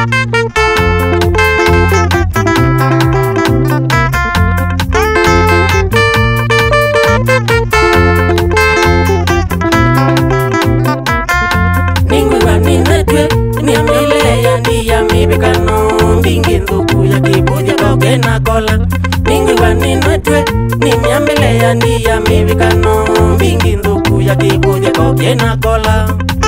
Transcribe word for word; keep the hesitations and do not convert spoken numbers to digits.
na kola mingi wani nwetwe ni miambele ya ni ya mivikano mingi nduku ya kikuja koke na kola